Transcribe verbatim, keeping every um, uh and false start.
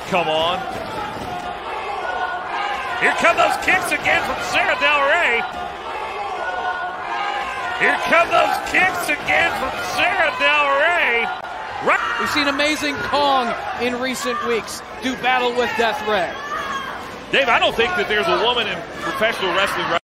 come on. Here come those kicks again from Sarah Del Rey. Here come those kicks again from Sarah Del Rey. Right. We've seen amazing Kong in recent weeks do battle with Death Ray. Dave, I don't think that there's a woman in professional wrestling right